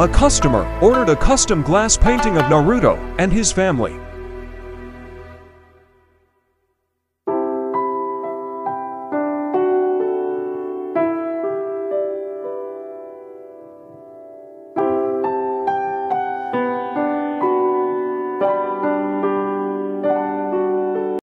A customer ordered a custom glass painting of Naruto and his family.